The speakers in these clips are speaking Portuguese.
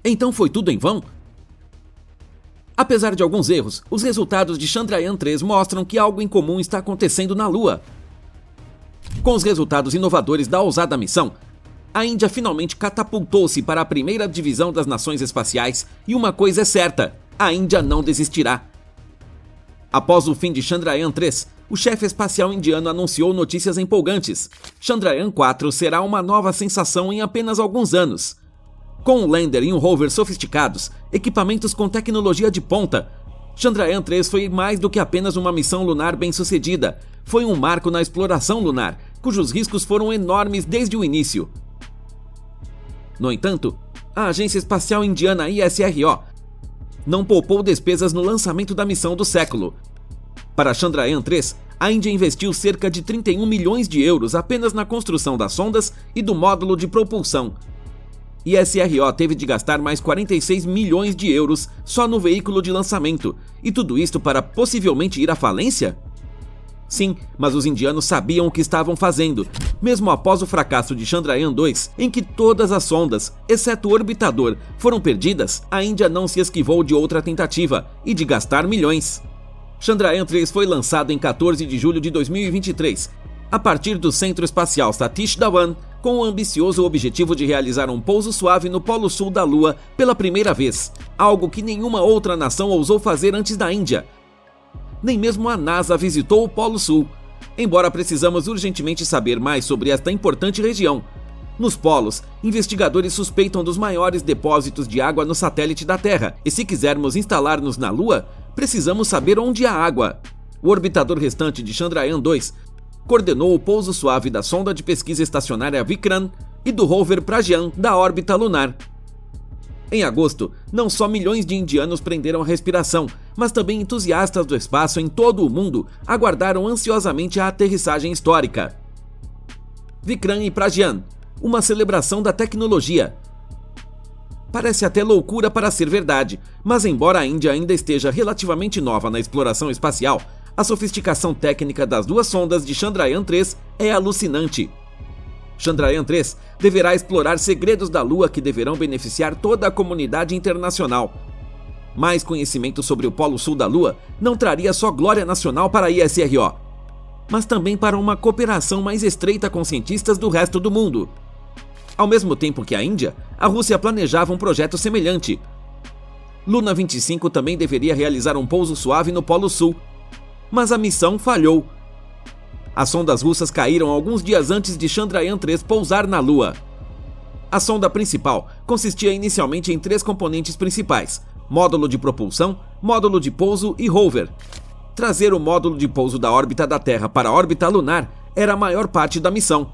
Então foi tudo em vão? Apesar de alguns erros, os resultados de Chandrayaan-3 mostram que algo incomum está acontecendo na Lua. Com os resultados inovadores da ousada missão, a Índia finalmente catapultou-se para a primeira divisão das nações espaciais e uma coisa é certa, a Índia não desistirá. Após o fim de Chandrayaan-3, o chefe espacial indiano anunciou notícias empolgantes. Chandrayaan-4 será uma nova sensação em apenas alguns anos. Com um lander e um rover sofisticados, equipamentos com tecnologia de ponta, Chandrayaan-3 foi mais do que apenas uma missão lunar bem-sucedida. Foi um marco na exploração lunar, cujos riscos foram enormes desde o início. No entanto, a agência espacial indiana ISRO não poupou despesas no lançamento da missão do século. Para Chandrayaan-3, a Índia investiu cerca de 31 milhões de euros apenas na construção das sondas e do módulo de propulsão. ISRO teve de gastar mais 46 milhões de euros só no veículo de lançamento, e tudo isto para possivelmente ir à falência? Sim, mas os indianos sabiam o que estavam fazendo, mesmo após o fracasso de Chandrayaan-2, em que todas as sondas, exceto o orbitador, foram perdidas, a Índia não se esquivou de outra tentativa e de gastar milhões. Chandrayaan-3 foi lançado em 14 de julho de 2023, a partir do Centro Espacial Satish Dhawan, com o ambicioso objetivo de realizar um pouso suave no Polo Sul da Lua pela primeira vez, algo que nenhuma outra nação ousou fazer antes da Índia. Nem mesmo a NASA visitou o Polo Sul, embora precisamos urgentemente saber mais sobre esta importante região. Nos polos, investigadores suspeitam dos maiores depósitos de água no satélite da Terra, e se quisermos instalar-nos na Lua, precisamos saber onde há água. O orbitador restante de Chandrayaan-2 coordenou o pouso suave da sonda de pesquisa estacionária Vikram e do rover Pragyan da órbita lunar. Em agosto, não só milhões de indianos prenderam a respiração, mas também entusiastas do espaço em todo o mundo aguardaram ansiosamente a aterrissagem histórica. Vikram e Pragyan, uma celebração da tecnologia. Parece até loucura para ser verdade, mas embora a Índia ainda esteja relativamente nova na exploração espacial, a sofisticação técnica das duas sondas de Chandrayaan-3 é alucinante. Chandrayaan-3 deverá explorar segredos da Lua que deverão beneficiar toda a comunidade internacional. Mais conhecimento sobre o Polo Sul da Lua não traria só glória nacional para a ISRO, mas também para uma cooperação mais estreita com cientistas do resto do mundo. Ao mesmo tempo que a Índia, a Rússia planejava um projeto semelhante. Luna 25 também deveria realizar um pouso suave no Polo Sul, mas a missão falhou. As sondas russas caíram alguns dias antes de Chandrayaan-3 pousar na Lua. A sonda principal consistia inicialmente em 3 componentes principais: módulo de propulsão, módulo de pouso e rover. Trazer o módulo de pouso da órbita da Terra para a órbita lunar era a maior parte da missão.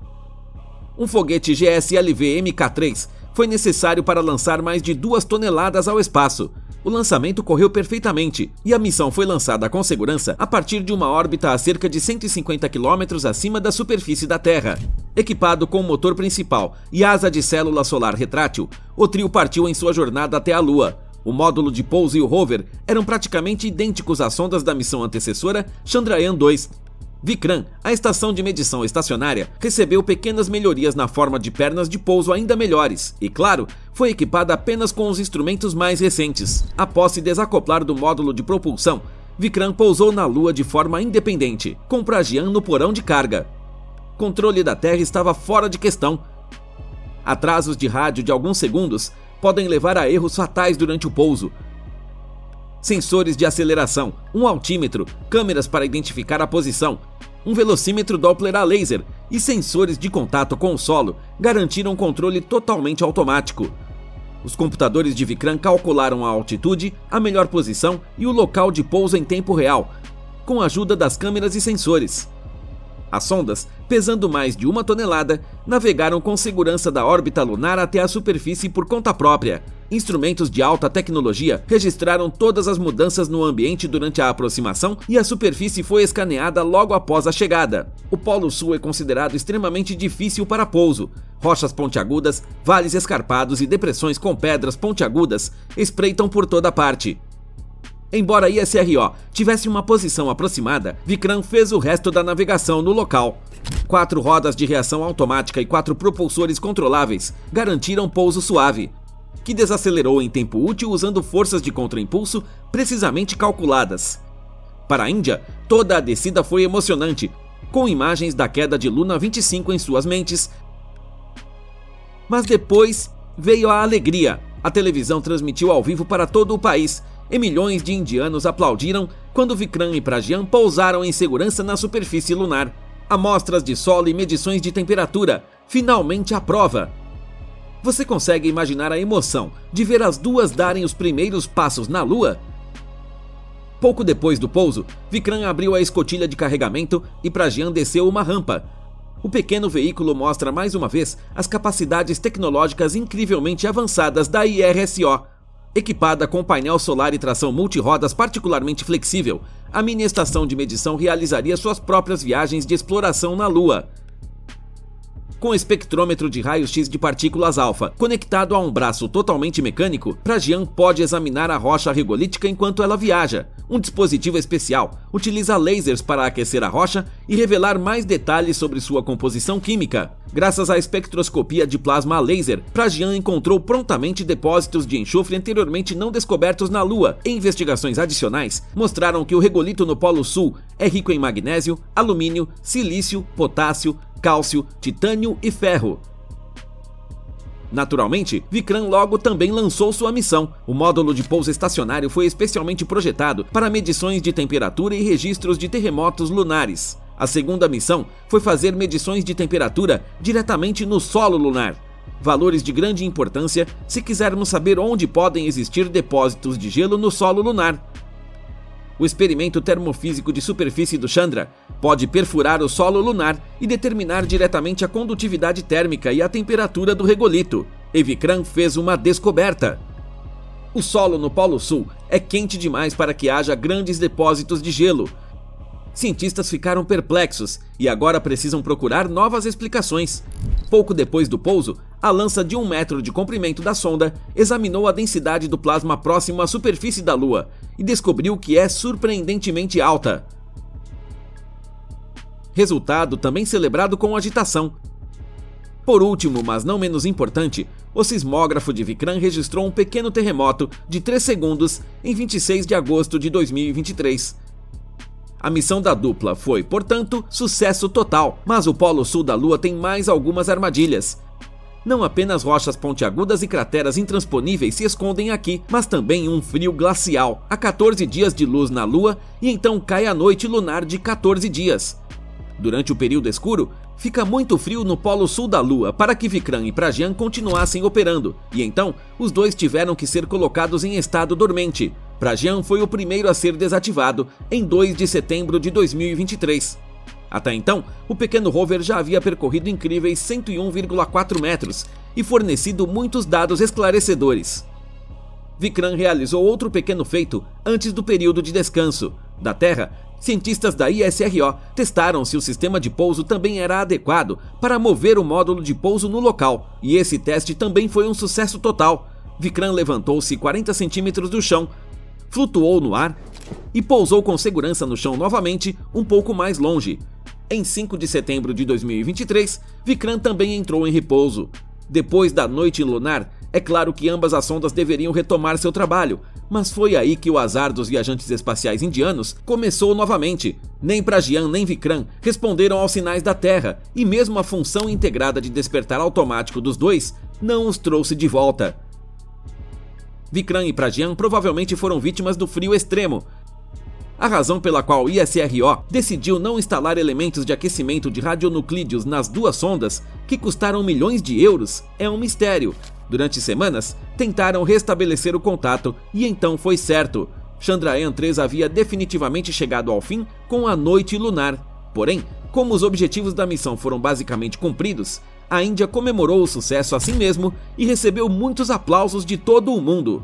Um foguete GSLV Mk3 foi necessário para lançar mais de 2 toneladas ao espaço. O lançamento correu perfeitamente e a missão foi lançada com segurança a partir de uma órbita a cerca de 150 km acima da superfície da Terra. Equipado com motor principal e asa de célula solar retrátil, o trio partiu em sua jornada até a Lua. O módulo de pouso e o rover eram praticamente idênticos às sondas da missão antecessora Chandrayaan-2. Vikram, a estação de medição estacionária, recebeu pequenas melhorias na forma de pernas de pouso ainda melhores e, claro, foi equipada apenas com os instrumentos mais recentes. Após se desacoplar do módulo de propulsão, Vikram pousou na Lua de forma independente, com Pragyan no porão de carga. Controle da Terra estava fora de questão. Atrasos de rádio de alguns segundos podem levar a erros fatais durante o pouso. Sensores de aceleração, um altímetro, câmeras para identificar a posição, um velocímetro Doppler a laser e sensores de contato com o solo garantiram controle totalmente automático. Os computadores de Vikram calcularam a altitude, a melhor posição e o local de pouso em tempo real, com a ajuda das câmeras e sensores. As sondas, pesando mais de 1 tonelada, navegaram com segurança da órbita lunar até a superfície por conta própria. Instrumentos de alta tecnologia registraram todas as mudanças no ambiente durante a aproximação e a superfície foi escaneada logo após a chegada. O Polo Sul é considerado extremamente difícil para pouso. Rochas pontiagudas, vales escarpados e depressões com pedras pontiagudas espreitam por toda parte. Embora a ISRO tivesse uma posição aproximada, Vikram fez o resto da navegação no local. 4 rodas de reação automática e 4 propulsores controláveis garantiram pouso suave. que desacelerou em tempo útil usando forças de contraimpulso precisamente calculadas. Para a Índia, toda a descida foi emocionante, com imagens da queda de Luna 25 em suas mentes. Mas depois veio a alegria. A televisão transmitiu ao vivo para todo o país, e milhões de indianos aplaudiram quando Vikram e Pragyan pousaram em segurança na superfície lunar. Amostras de solo e medições de temperatura, finalmente à prova. Você consegue imaginar a emoção de ver as duas darem os primeiros passos na Lua? Pouco depois do pouso, Vikram abriu a escotilha de carregamento e Pragyan desceu uma rampa. O pequeno veículo mostra mais uma vez as capacidades tecnológicas incrivelmente avançadas da IRSO. Equipada com painel solar e tração multirodas particularmente flexível, a mini estação de medição realizaria suas próprias viagens de exploração na Lua. Com espectrômetro de raio-x de partículas alfa conectado a um braço totalmente mecânico, Pragyan pode examinar a rocha regolítica enquanto ela viaja. Um dispositivo especial utiliza lasers para aquecer a rocha e revelar mais detalhes sobre sua composição química. Graças à espectroscopia de plasma laser, Pragyan encontrou prontamente depósitos de enxofre anteriormente não descobertos na Lua, e investigações adicionais mostraram que o regolito no Polo Sul é rico em magnésio, alumínio, silício, potássio, cálcio, titânio e ferro. Naturalmente, Vikram logo também lançou sua missão. O módulo de pouso estacionário foi especialmente projetado para medições de temperatura e registros de terremotos lunares. A segunda missão foi fazer medições de temperatura diretamente no solo lunar. Valores de grande importância se quisermos saber onde podem existir depósitos de gelo no solo lunar. O experimento termofísico de superfície do Chandra pode perfurar o solo lunar e determinar diretamente a condutividade térmica e a temperatura do regolito. E Vikram fez uma descoberta. O solo no Polo Sul é quente demais para que haja grandes depósitos de gelo. Cientistas ficaram perplexos e agora precisam procurar novas explicações. Pouco depois do pouso, a lança de 1 metro de comprimento da sonda examinou a densidade do plasma próximo à superfície da Lua e descobriu que é surpreendentemente alta. Resultado também celebrado com agitação. Por último, mas não menos importante, o sismógrafo de Vikram registrou um pequeno terremoto de 3 segundos em 26 de agosto de 2023. A missão da dupla foi, portanto, sucesso total, mas o Polo Sul da Lua tem mais algumas armadilhas. Não apenas rochas pontiagudas e crateras intransponíveis se escondem aqui, mas também um frio glacial. Há 14 dias de luz na Lua e então cai a noite lunar de 14 dias. Durante o período escuro, fica muito frio no Polo Sul da Lua para que Vikram e Pragyan continuassem operando, e então os dois tiveram que ser colocados em estado dormente. Pragyan foi o primeiro a ser desativado em 2 de setembro de 2023. Até então, o pequeno rover já havia percorrido incríveis 101,4 metros e fornecido muitos dados esclarecedores. Vikram realizou outro pequeno feito antes do período de descanso. Da Terra, cientistas da ISRO testaram se o sistema de pouso também era adequado para mover o módulo de pouso no local, e esse teste também foi um sucesso total. Vikram levantou-se 40 centímetros do chão, flutuou no ar e pousou com segurança no chão novamente, um pouco mais longe. Em 5 de setembro de 2023, Vikram também entrou em repouso. Depois da noite lunar, é claro que ambas as sondas deveriam retomar seu trabalho, mas foi aí que o azar dos viajantes espaciais indianos começou novamente. Nem Pragyan nem Vikram responderam aos sinais da Terra, e mesmo a função integrada de despertar automático dos dois não os trouxe de volta. Vikram e Pragyan provavelmente foram vítimas do frio extremo. A razão pela qual o ISRO decidiu não instalar elementos de aquecimento de radionuclídeos nas duas sondas, que custaram milhões de euros, é um mistério. Durante semanas, tentaram restabelecer o contato e então foi certo. Chandrayaan-3 havia definitivamente chegado ao fim com a noite lunar. Porém, como os objetivos da missão foram basicamente cumpridos, a Índia comemorou o sucesso assim mesmo e recebeu muitos aplausos de todo o mundo.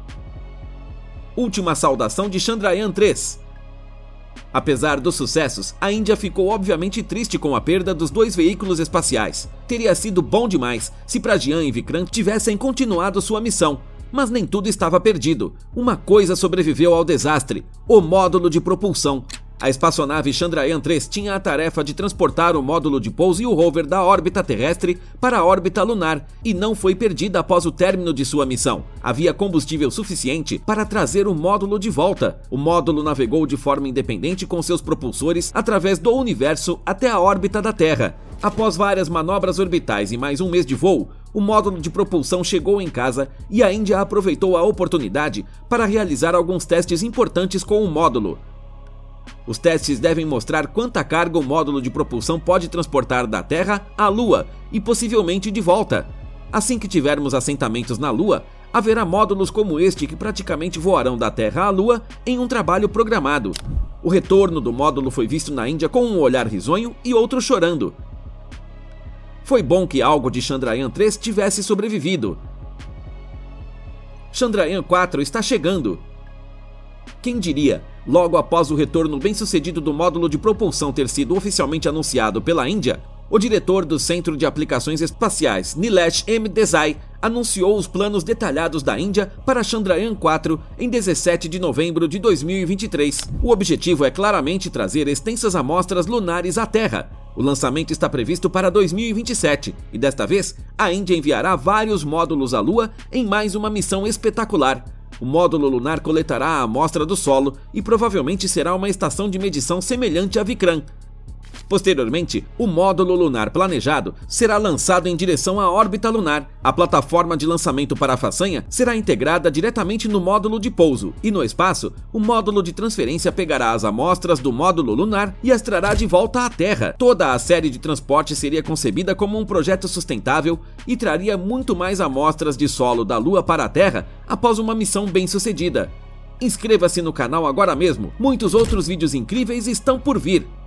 Última saudação de Chandrayaan-3. Apesar dos sucessos, a Índia ficou obviamente triste com a perda dos dois veículos espaciais. Teria sido bom demais se Pragyan e Vikram tivessem continuado sua missão, mas nem tudo estava perdido. Uma coisa sobreviveu ao desastre: o módulo de propulsão. A espaçonave Chandrayaan-3 tinha a tarefa de transportar o módulo de pouso e o rover da órbita terrestre para a órbita lunar e não foi perdida após o término de sua missão. Havia combustível suficiente para trazer o módulo de volta. O módulo navegou de forma independente com seus propulsores através do universo até a órbita da Terra. Após várias manobras orbitais e mais um mês de voo, o módulo de propulsão chegou em casa e a Índia aproveitou a oportunidade para realizar alguns testes importantes com o módulo. Os testes devem mostrar quanta carga o módulo de propulsão pode transportar da Terra à Lua e possivelmente de volta. Assim que tivermos assentamentos na Lua, haverá módulos como este que praticamente voarão da Terra à Lua em um trabalho programado. O retorno do módulo foi visto na Índia com um olhar risonho e outro chorando. Foi bom que algo de Chandrayaan-3 tivesse sobrevivido. Chandrayaan-4 está chegando. Quem diria, logo após o retorno bem-sucedido do módulo de propulsão ter sido oficialmente anunciado pela Índia, o diretor do Centro de Aplicações Espaciais, Nilesh M. Desai, anunciou os planos detalhados da Índia para Chandrayaan-4 em 17 de novembro de 2023. O objetivo é claramente trazer extensas amostras lunares à Terra. O lançamento está previsto para 2027 e desta vez a Índia enviará vários módulos à Lua em mais uma missão espetacular. O módulo lunar coletará a amostra do solo e provavelmente será uma estação de medição semelhante à Vikram. Posteriormente, o módulo lunar planejado será lançado em direção à órbita lunar. A plataforma de lançamento para a façanha será integrada diretamente no módulo de pouso, e no espaço, o módulo de transferência pegará as amostras do módulo lunar e as trará de volta à Terra. Toda a série de transporte seria concebida como um projeto sustentável e traria muito mais amostras de solo da Lua para a Terra após uma missão bem-sucedida. Inscreva-se no canal agora mesmo, muitos outros vídeos incríveis estão por vir.